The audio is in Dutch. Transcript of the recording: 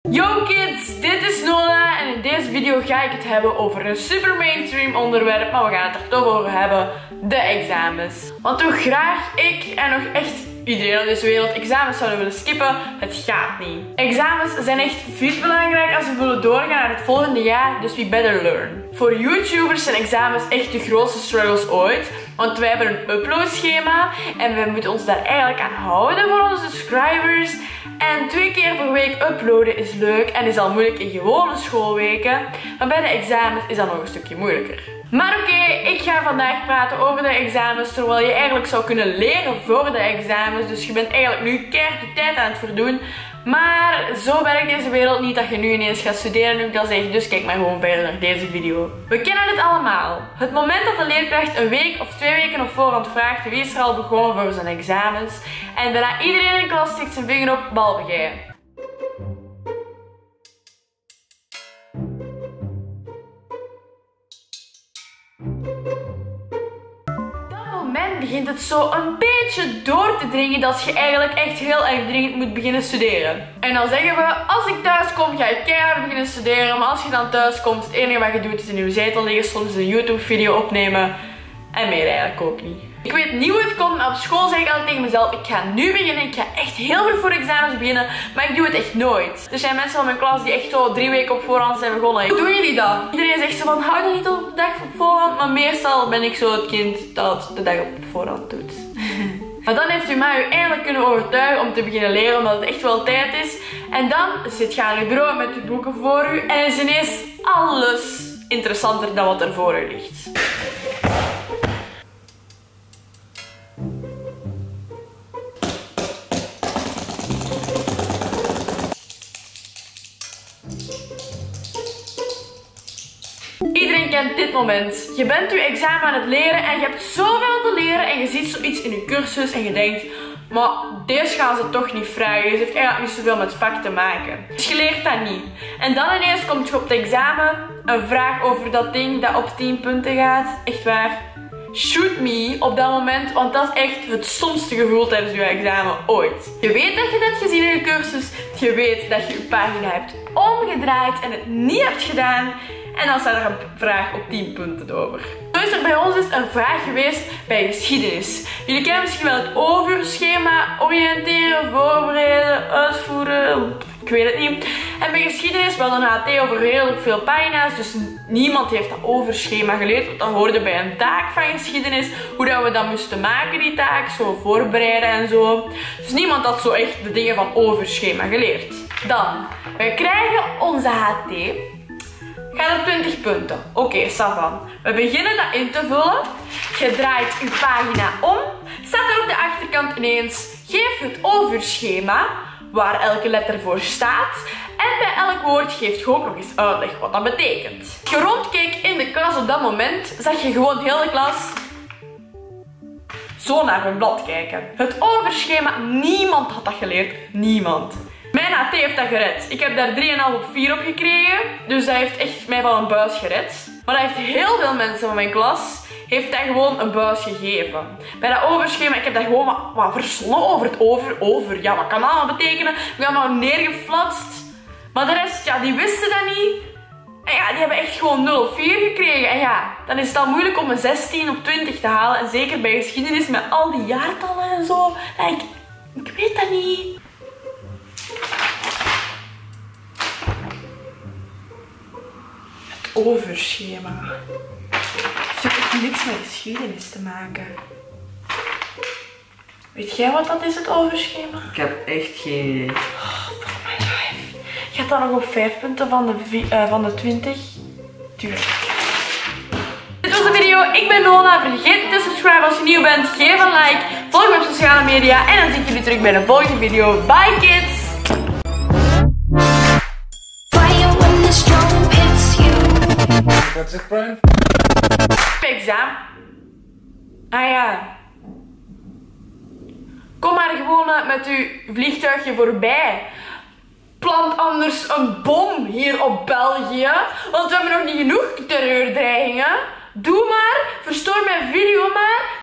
Yo kids, dit is Nola en in deze video ga ik het hebben over een super mainstream onderwerp, maar we gaan het er toch over hebben, de examens. Want hoe graag ik en nog echt iedereen op deze wereld examens zouden willen skippen, het gaat niet. Examens zijn echt vies belangrijk als we willen doorgaan naar het volgende jaar, dus we better learn. Voor YouTubers zijn examens echt de grootste struggles ooit, want wij hebben een uploadschema en we moeten ons daar eigenlijk aan houden voor onze subscribers. En 2 keer per week uploaden is leuk en is al moeilijk in gewone schoolweken, maar bij de examens is dat nog een stukje moeilijker. Maar oké, ik ga vandaag praten over de examens, terwijl je eigenlijk zou kunnen leren voor de examens. Dus je bent eigenlijk nu keihard je tijd aan het verdoen. Maar zo werkt deze wereld niet dat je nu ineens gaat studeren nu ik dat zeg. Dus kijk maar gewoon verder naar deze video. We kennen het allemaal. Het moment dat de leerkracht een week of 2 weken op voorhand vraagt wie is er al begonnen voor zijn examens. En bijna iedereen in de klas steekt zijn vinger op, behalve jij. Begint het zo een beetje door te dringen dat je eigenlijk echt heel erg dringend moet beginnen studeren. En dan zeggen we, als ik thuis kom ga ik keihard beginnen studeren, maar als je dan thuis komt, het enige wat je doet is in je zetel liggen, soms een YouTube video opnemen en meer eigenlijk ook niet. Ik weet niet hoe het komt, maar op school zeg ik altijd tegen mezelf, ik ga nu beginnen, ik ga echt heel goed voor examens beginnen, maar ik doe het echt nooit. Er zijn mensen van mijn klas die echt zo 3 weken op voorhand zijn begonnen. Hoe doen jullie dat? Iedereen zegt zo van, hou je niet op de dag op voorhand, maar meestal ben ik zo het kind dat de dag op voorhand doet. Maar dan heeft u mij eindelijk kunnen overtuigen om te beginnen leren, omdat het echt wel tijd is. En dan zit je aan uw bureau met uw boeken voor u en is ineens alles interessanter dan wat er voor u ligt. Iedereen kent dit moment. Je bent je examen aan het leren en je hebt zoveel te leren en je ziet zoiets in je cursus en je denkt, maar deze gaan ze toch niet vragen. Deze heeft eigenlijk niet zoveel met het vak te maken. Dus je leert dat niet. En dan ineens komt je op het examen een vraag over dat ding dat op 10 punten gaat. Echt waar. Shoot me op dat moment, want dat is echt het stomste gevoel tijdens je examen ooit. Je weet dat je het hebt gezien in je cursus. Je weet dat je je pagina hebt omgedraaid en het niet hebt gedaan. En dan staat er een vraag op 10 punten over. Zo is er bij ons een vraag geweest bij geschiedenis. Jullie kennen misschien wel het overschema, oriënteren, voorbereiden, uitvoeren, ik weet het niet. En bij geschiedenis, we hadden een HT over redelijk veel pagina's, dus niemand heeft dat overschema geleerd. Want dat hoorde bij een taak van geschiedenis, hoe dat we dat moesten maken, die taak, zo voorbereiden en zo. Dus niemand had zo echt de dingen van overschema geleerd. Dan, we krijgen onze HT. Gaat op 20 punten. Oké, Savan. We beginnen dat in te vullen. Je draait je pagina om. Staat er op de achterkant ineens, geef het overschema, waar elke letter voor staat. En bij elk woord geeft je ook nog eens uitleg wat dat betekent. Als je rondkeek in de klas op dat moment, zag je gewoon heel de klas zo naar hun blad kijken. Het overschema, niemand had dat geleerd. Niemand. Mijn HT heeft dat gered. Ik heb daar 3,5 op 4 op gekregen. Dus dat heeft echt mij van een buis gered. Maar dat heeft heel veel mensen van mijn klas heeft dat gewoon een buis gegeven. Bij dat overschema, ik heb dat gewoon wat verzonnen over het over. Ja, wat kan dat allemaal betekenen? We hebben maar neergeflatst. Maar de rest, ja, die wisten dat niet. En ja, die hebben echt gewoon 0 op 4 gekregen. En ja, dan is het al moeilijk om een 16 op 20 te halen. En zeker bij geschiedenis met al die jaartallen en zo. Ik weet dat niet. Overschema. Het heeft echt niks met geschiedenis te maken. Weet jij wat dat is, het overschema? Ik heb echt geen idee. Oh, fuck my life. Je gaat dan nog op 5 punten van de 20. Tuurlijk. Dit was de video. Ik ben Nola. Vergeet niet te subscriben als je nieuw bent. Geef een like. Volg me op sociale media. En dan zie ik jullie terug bij een volgende video. Bye kids! Wat zegt Brian? Examen. Ah ja. Kom maar gewoon met uw vliegtuigje voorbij. Plant anders een bom hier op België. Want we hebben nog niet genoeg terreurdreigingen. Doe maar. Verstoor mijn video maar.